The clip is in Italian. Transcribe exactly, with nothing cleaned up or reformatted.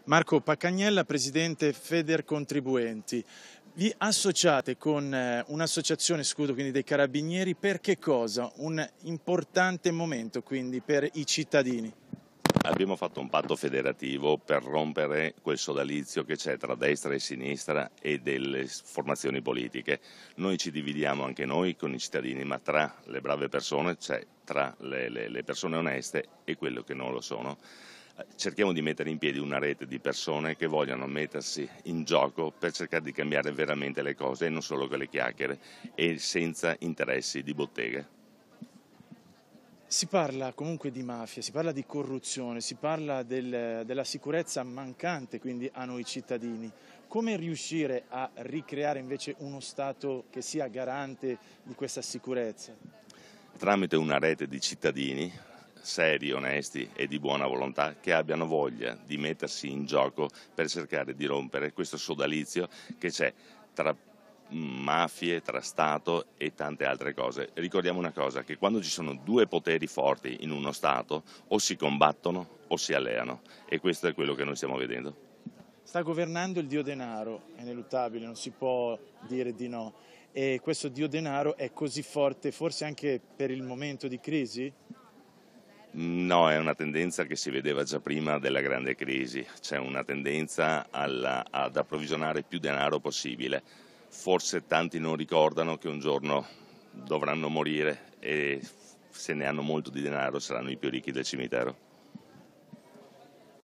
Marco Paccagnella, presidente Federcontribuenti. Vi associate con eh, un'associazione Scudo, quindi dei Carabinieri, per che cosa? Un importante momento quindi per i cittadini. Abbiamo fatto un patto federativo per rompere quel sodalizio che c'è tra destra e sinistra e delle formazioni politiche. Noi ci dividiamo anche noi con i cittadini, ma tra le brave persone c'è tra le, le, le persone oneste e quello che non lo sono. Cerchiamo di mettere in piedi una rete di persone che vogliono mettersi in gioco per cercare di cambiare veramente le cose e non solo con le chiacchiere e senza interessi di bottega. Si parla comunque di mafia, si parla di corruzione, si parla del, della sicurezza mancante quindi a noi cittadini. Come riuscire a ricreare invece uno Stato che sia garante di questa sicurezza? Tramite una rete di cittadini seri, onesti e di buona volontà che abbiano voglia di mettersi in gioco per cercare di rompere questo sodalizio che c'è tra mafie, tra Stato e tante altre cose. Ricordiamo una cosa, che quando ci sono due poteri forti in uno Stato o si combattono o si alleano, e questo è quello che noi stiamo vedendo. Sta governando il dio denaro, è ineluttabile, non si può dire di no, e questo dio denaro è così forte forse anche per il momento di crisi? No, è una tendenza che si vedeva già prima della grande crisi, c'è una tendenza alla, ad approvvigionare più denaro possibile. Forse tanti non ricordano che un giorno dovranno morire e se ne hanno molto di denaro saranno i più ricchi del cimitero.